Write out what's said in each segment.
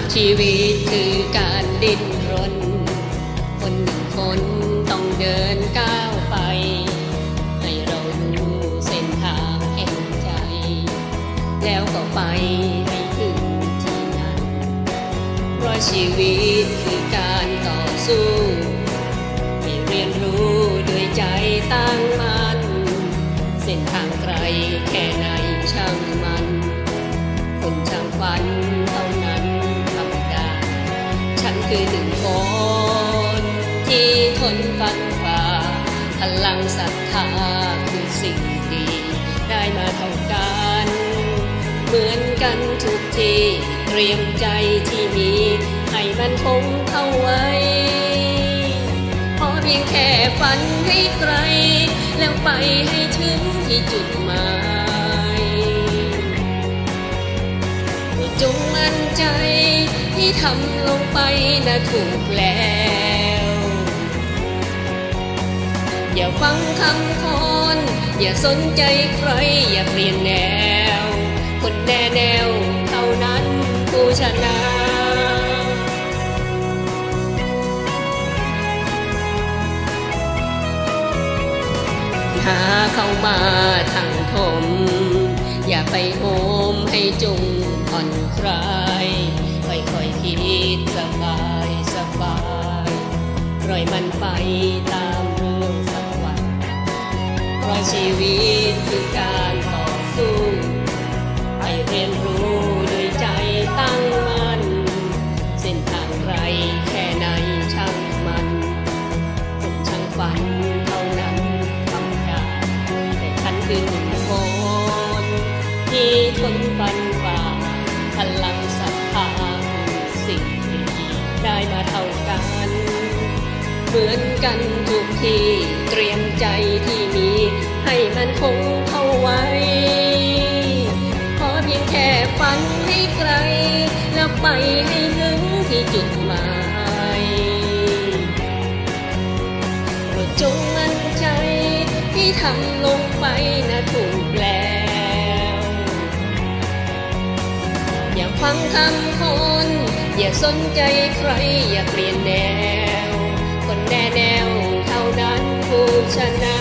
ชีวิตคือการดิ้นรนคนหนึ่งคนต้องเดินก้าวไปให้เรารู้เส้นทางแห่งใจแล้วก็ไปให้ถึงที่นั้นเพราะชีวิตคือการต่อสู้ให้เรียนรู้ด้วยใจตั้งมั่นเส้นทางไกลแค่ไหนช่างมันคนช่างฝันเท่านั้นทำได้ฉันคือหนึ่งคนที่ทนฟันฝ่าพลังศรัทธาคือสิ่งดีได้มาเท่ากันเหมือนกันทุกทีเตรียมใจที่มีให้มันคงเอาไว้พอเพียงแค่ฝันให้ไกลแล้วไปให้ถึงที่จุดหมายจงมั่นใจที่ทำลงไปนะถูกแล้วอย่าฟังคำคนอย่าสนใจใครอย่าเปลี่ยนแนวคนแน่แนวเท่านั้นผู้ชนะหาเข้ามาทางผมอย่าไปโหมให้จุงผ่อนคลายค่อยๆคิดสบายสบายปล่อยมันไปตามเรื่องสักวันเพราะชีวิตคือการต่อสู้ให้เรียนรู้ด้วยใจตั้งมั่นเส้นทางไกลแค่ไหนช่างมันคนช่างฝันเท่านั้นทำได้แต่ฉันคือหนึ่งคนที่ทนฟันฝ่าพลังศรัทธาสิ่งดีได้มาเท่ากันเหมือนกันทุกทีเตรียมใจที่มีให้มันคงเข้าไว้ขอเพียงแค่ฝันให้ไกลแล้วไปให้ถึงที่จุดหมายจงมั่นใจที่ทำลงไปนะถูกแล้วอย่าฟังคำคนอย่าสนใจใครอย่าเปลี่ยนแนวคนแน่แนวเท่านั้นผู้ชนะ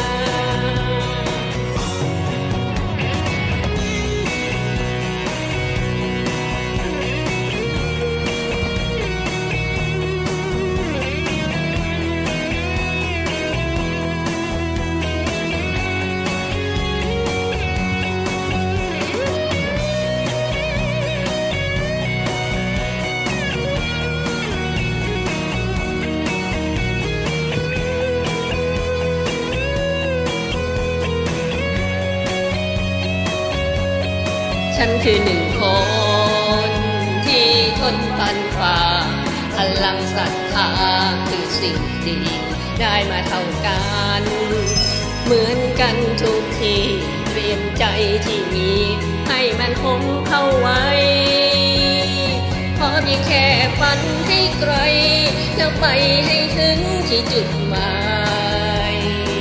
ฉันคือหนึ่งคนที่ทนฟันฝ่าพลังศรัทธาคือสิ่งดีได้มาเท่ากันเหมือนกันทุกทีเตรียมใจที่มีให้มันคงเข้าไว้ขอเพียงแค่ฝันให้ไกลแล้วไปให้ถึงที่จุดหมาย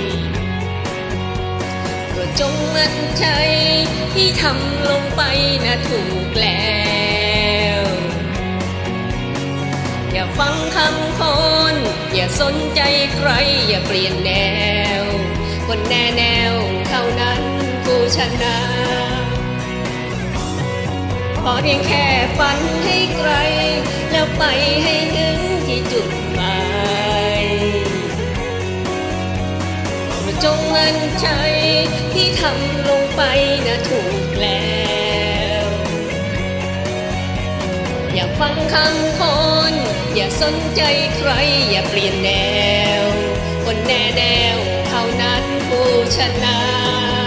จงมั่นใจที่ทำลงไปนะถูกแล้วอย่าฟังคำคนอย่าสนใจใครอย่าเปลี่ยนแนวคนแน่แนวเท่านั้นผู้ชนะขอเพียงแค่ฝันให้ไกลแล้วไปให้ถึงที่จุดหมายจงมั่นใจที่ทำลงไปนะถูกแล้วอย่าฟังคำคนอย่าสนใจใครอย่าเปลี่ยนแนวคนแน่แนวเท่านั้นผู้ชนะ